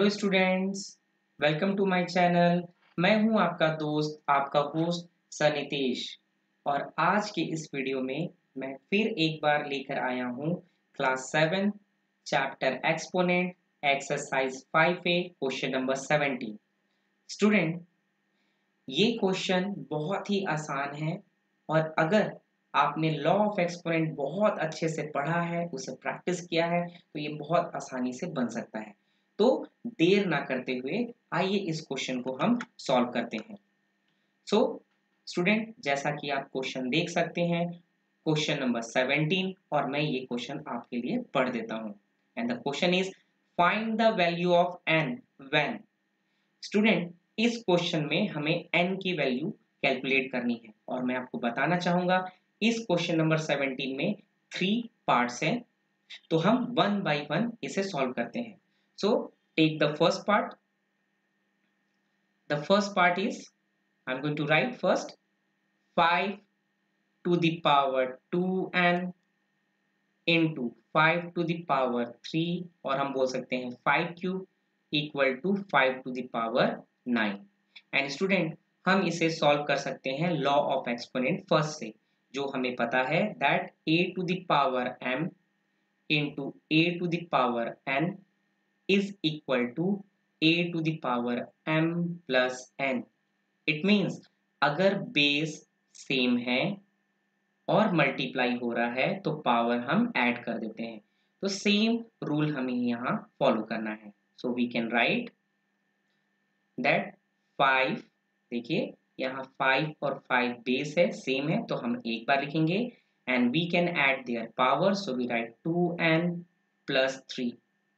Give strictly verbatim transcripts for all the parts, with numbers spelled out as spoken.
Hello students, welcome to my channel. मैं हूं आपका दोस्त, आपका होस्ट सर नितेश। और आज के इस वीडियो में मैं फिर एक बार लेकर आया हूं class seven chapter exponent exercise five A question number seventeen. Student, ये क्वेश्चन बहुत ही आसान है और अगर आपने लॉ ऑफ एक्सपोनेंट बहुत अच्छे से पढ़ा है, उसे प्रैक्टिस किया है, तो ये बहुत आसानी से बन सकता है। तो देर ना करते हुए आइए इस क्वेश्चन को हम सॉल्व करते हैं। सो स्टूडेंट, जैसा कि आप क्वेश्चन देख सकते हैं, क्वेश्चन नंबर सेवेंटीन, और मैं ये क्वेश्चन आपके लिए पढ़ देता हूं। And the question is find the value of n when. Student, इस क्वेश्चन में हमें n की वैल्यू कैलकुलेट करनी है और मैं आपको बताना चाहूंगा इस क्वेश्चन नंबर सेवेंटीन में थ्री पार्ट्स हैं, तो हम वन बाय वन इसे सॉल्व करते हैं। So take the first part. The first part is I am going to write first five to the power two n into five to the power three, और हम बोल सकते हैं five cube equal to five to the power nine. And student, हम इसे solve कर सकते हैं लॉ ऑफ एक्सपोनेंट फर्स्ट से, जो हमें पता है that a to the power m into a to the power n is equal to a to the power m plus n। It means अगर बेस सेम है और मल्टीप्लाई हो रहा है तो पावर हम ऐड कर देते हैं। तो सेम रूल हमें यहाँ फॉलो करना है। So we can write that five, देखिए यहाँ फाइव और फाइव बेस है, सेम है, तो हम एक बार लिखेंगे and we can add their power. So we write two n plus three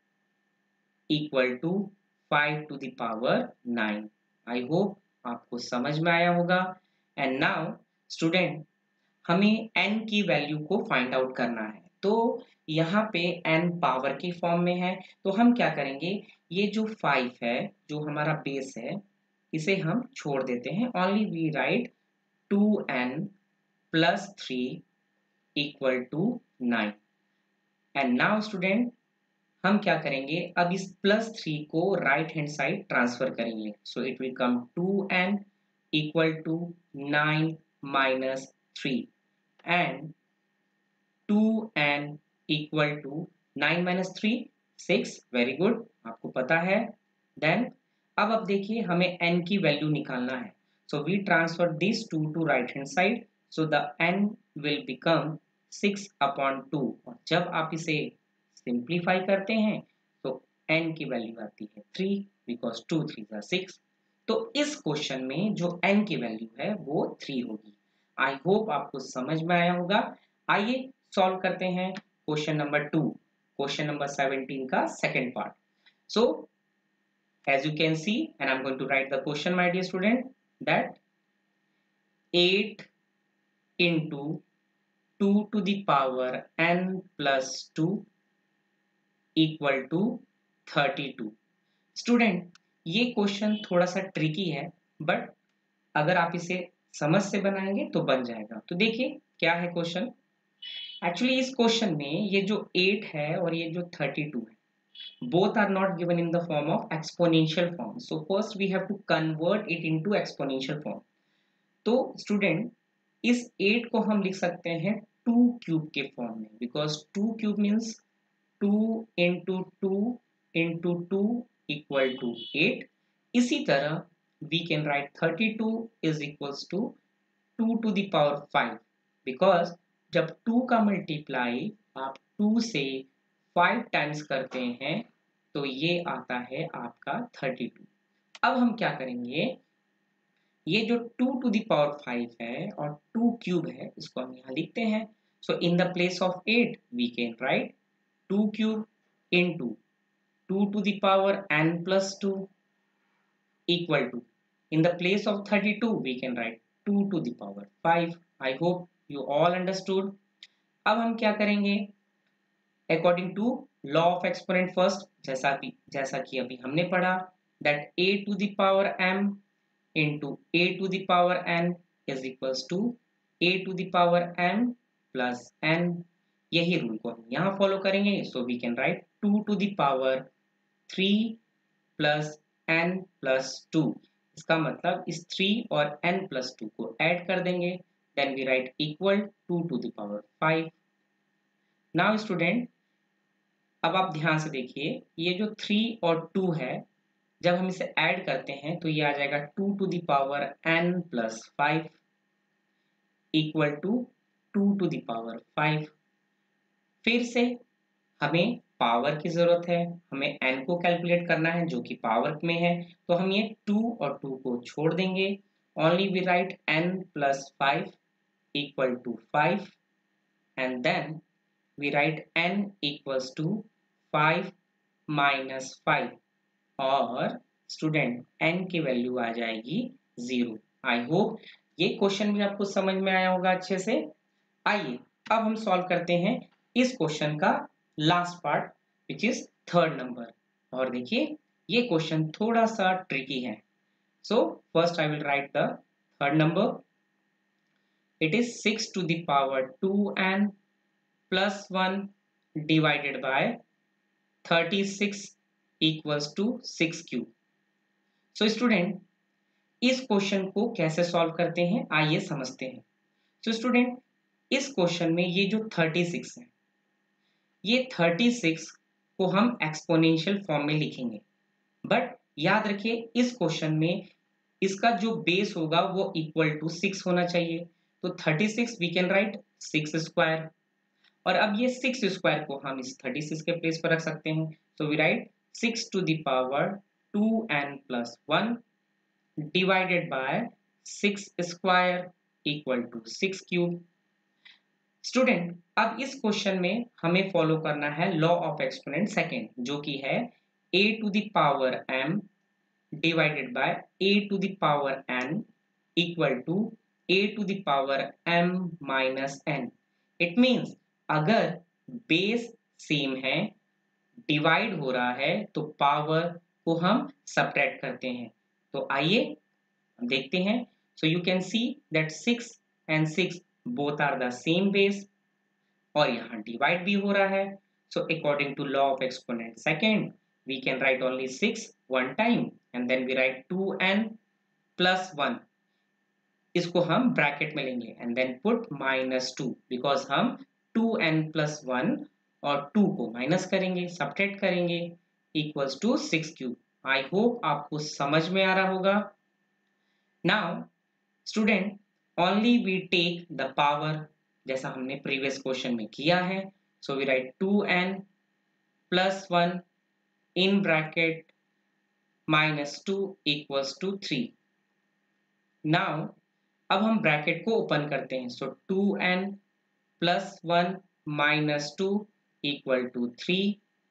equal to five to the power nine. I hope आपको समझ में आया होगा। एंड नाउ स्टूडेंट, हमें n की वैल्यू को फाइंड आउट करना है। तो यहाँ पे n पावर की फॉर्म में है, तो हम क्या करेंगे, ये जो फाइव है, जो हमारा बेस है, इसे हम छोड़ देते हैं। Only we write two n plus three equal to nine. And now student, हम क्या करेंगे, अब इस प्लस थ्री को राइट हैंड साइड ट्रांसफर करेंगे। So it will come two n equal to nine minus three and two n equal to nine minus three, six. Very good, आपको पता है। देन अब अब देखिए हमें n की वैल्यू निकालना है। So we transfer this two to right hand side, so the n will become six upon two. और जब आप इसे सिंप्लीफाई करते हैं तो n की वैल्यू आती है थ्री, बिकॉज टू थ्री ज़ा सिक्स। तो इस क्वेश्चन में जो n की वैल्यू है वो थ्री होगी। आई होप आपको समझ में आया होगा। आइए सॉल्व करते हैं question number two, question number seventeen का second part. So as you can see, and I am going to write the question my dear student, that eight into two to the power n plus two equal to thirty two. Student, ये question थोड़ा सा tricky है, but अगर आप इसे समझ से बनाएंगे तो बन जाएगा। तो देखिए क्या है क्वेश्चन। एक्चुअली इस क्वेश्चन में ये जो एट है और ये जो थर्टी टू है, both are not given in the form of exponential form. So first we have to convert it into exponential form. तो स्टूडेंट, इस एट को हम लिख सकते हैं टू क्यूब के फॉर्म में, because two cube means two into two into two equal to eight. इसी तरह we can write thirty two is equals to two to the power five, because जब टू का मल्टीप्लाई आप two से five times करते हैं तो ये आता है आपका थर्टी टू। अब हम क्या करेंगे, ये जो two to the power five है और टू क्यूब है, इसको हम यहाँ लिखते हैं। So in the place of eight we can write two cube into two to the power n plus two equal to, in the place of thirty two we can write two to the power five. I hope you all understood. अब हम क्या करेंगे, according to law of exponent first, जैसा कि जैसा कि अभी हमने पढ़ा, that a to the power m into a to the power n is equals to a to the power m plus n। यही रूल को हम यहाँ फॉलो करेंगे। so we can write two to the power three plus n plus two. इसका मतलब इस three और n plus two को ऐड कर देंगे, then we write equal to to the power five. Now student, अब आप ध्यान से देखिए, ये जो थ्री और टू है, जब हम इसे ऐड करते हैं तो ये आ जाएगा two to the power n plus five equal to two to the power five. फिर से हमें पावर की जरूरत है, हमें n को कैलकुलेट करना है जो कि पावर में है, तो हम ये टू और टू को छोड़ देंगे। Only we write n plus five equal to five and then we write n equals to five minus five, और स्टूडेंट n की वैल्यू आ जाएगी जीरो। आई होप ये क्वेश्चन भी आपको समझ में आया होगा अच्छे से। आइए अब हम सॉल्व करते हैं इस क्वेश्चन का last part which is third number. और देखिए ये क्वेश्चन थोड़ा सा ट्रिकी है। So first I will write the third number. It is six to the power two n plus one divided by thirty six equals to six cube. So student, इस question को कैसे solve करते हैं आइए समझते हैं। So so, student, इस question में ये जो थर्टी सिक्स है, ये थर्टी सिक्स को हम एक्सपोनेंशियल फॉर्म में लिखेंगे, बट याद रखिए इस क्वेश्चन में इसका जो बेस होगा वो इक्वल टू सिक्स होना चाहिए। तो thirty six we can write six square, और अब ये सिक्स स्क्वायर को हम इस थर्टी सिक्स के प्लेस पर रख सकते हैं। तो we write six to the power two n plus one divided by six square equal to six cube. Student, अब इस क्वेश्चन में हमें फॉलो करना है लॉ ऑफ एक्सपोनेंट सेकेंड, जो कि है a to the power m divided by a to the power n equal to a to the power m minus n। It means अगर बेस सेम है, divide हो रहा है, तो पावर को हम सब्ट्रैक्ट करते हैं। तो आइए देखते हैं। So you can see that six and six both are the same base, और यहाँ डिवाइड भी हो रहा है। So according to law of exponent second we can write only six one time and then we write two n plus one. इसको हम bracket में लेंगे and then put minus two, because हम टू एन प्लस वन और two को minus करेंगे, subtract करेंगे, equals to six cube. I hope आपको समझ में आ रहा होगा। Now student, only we take the power जैसा हमने प्रीवियस क्वेश्चन में किया है। So we write two n plus one in bracket minus two equals to three. Now अब हम ब्रैकेट को ओपन करते हैं। So two n plus one minus two equal to three.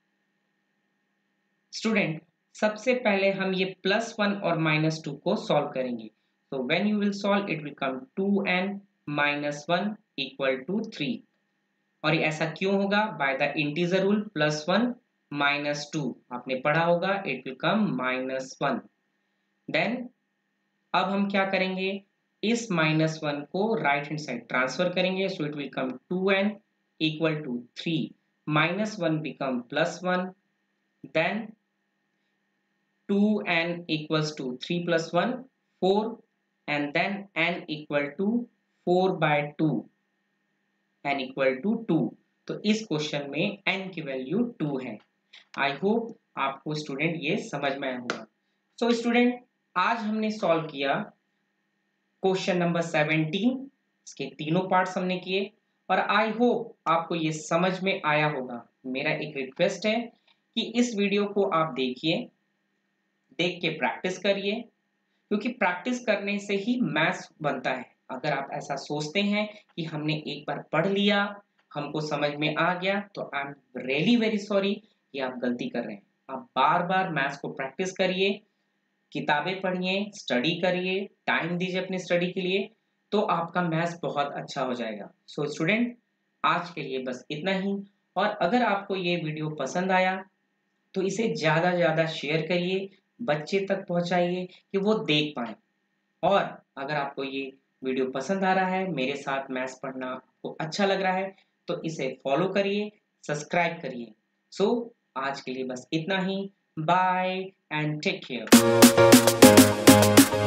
Student, सबसे पहले हम ये प्लस वन और माइनस टू को सॉल्व करेंगे। So when you will solve, it will come two n minus one equal to three. और ये ऐसा क्यों होगा? By the integer rule plus one minus two, आपने पढ़ा होगा, it will come minus one. Then अब हम क्या करेंगे? इस minus वन को right hand side transfer करेंगे, so it will come two n equal to three minus one become plus one, then two n equals to three plus one, four, and then n equal to four by two, n equal to two. तो इस question में n की value to है। आई hope आपको student ये समझ में आया होगा। सो स्टूडेंट, आज हमने सॉल्व किया क्वेश्चन नंबर सेवनटीन, इसके तीनों पार्ट्स हमने किए, और आई होप आपको ये समझ में आया होगा। मेरा एक रिक्वेस्ट है कि इस वीडियो को आप देखिए, देख के प्रैक्टिस करिए, क्योंकि प्रैक्टिस करने से ही मैथ्स बनता है। अगर आप ऐसा सोचते हैं कि हमने एक बार पढ़ लिया, हमको समझ में आ गया, तो I am really very sorry कि आप गलती कर रहे हैं। आप बार बार मैथ्स को प्रैक्टिस करिए, किताबें पढ़िए, स्टडी करिए, टाइम दीजिए अपनी स्टडी के लिए, तो आपका मैथ्स बहुत अच्छा हो जाएगा। सो so, स्टूडेंट, आज के लिए बस इतना ही। और अगर आपको ये वीडियो पसंद आया तो इसे ज्यादा ज्यादा शेयर करिए, बच्चे तक पहुंचाइए कि वो देख पाए। और अगर आपको ये वीडियो पसंद आ रहा है, मेरे साथ मैथ्स पढ़ना आपको अच्छा लग रहा है, तो इसे फॉलो करिए, सब्सक्राइब करिए। सो आज के लिए बस इतना ही। Bye and take care.